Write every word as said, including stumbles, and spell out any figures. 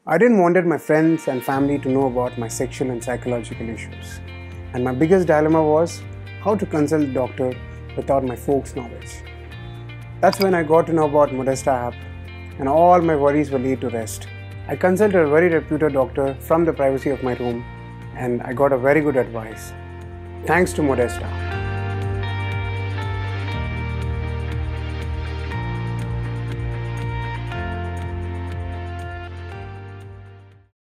I didn't wanted my friends and family to know about my sexual and psychological issues. And my biggest dilemma was how to consult a doctor without my folks' knowledge. That's when I got to know about Modasta app and all my worries were laid to rest. I consulted a very reputed doctor from the privacy of my room and I got a very good advice. Thanks to Modasta.